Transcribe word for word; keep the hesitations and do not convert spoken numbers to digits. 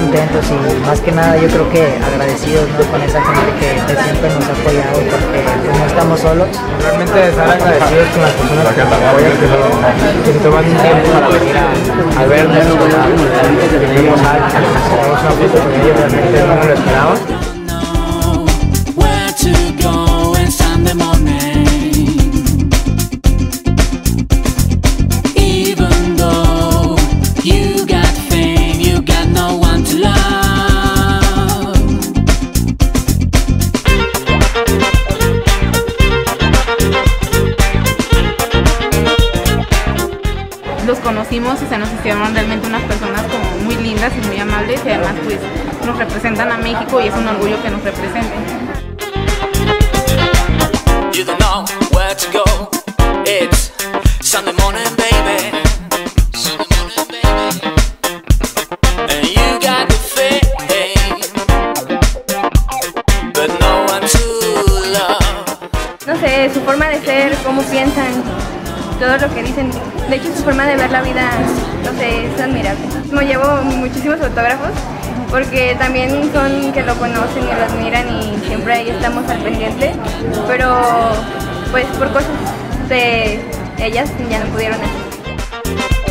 contentos y más que nada yo creo que agradecidos, ¿no?, con esa gente que, que siempre nos ha apoyado, porque pues, no estamos solos. Realmente estar agradecidos con las personas que nos apoyan, que, lo, que se toman un tiempo para venir a, a vernos, a que vemos a alguien, a hacemos una foto con ellos, realmente no nos lo esperamos. Los conocimos y se nos hicieron realmente unas personas como muy lindas y muy amables, y además pues nos representan a México y es un orgullo que nos representen. You don't know where to go. It's Sunday morning, baby. Sunday morning, baby. And you got the fame, but no one to love. No sé, su forma de ser, cómo piensan, todo lo que dicen. De hecho, su forma de ver la vida, no sé, es admirable. Me llevo muchísimos autógrafos porque también son que lo conocen y lo admiran y siempre ahí estamos al pendiente, pero pues por cosas de ellas ya no pudieron hacer.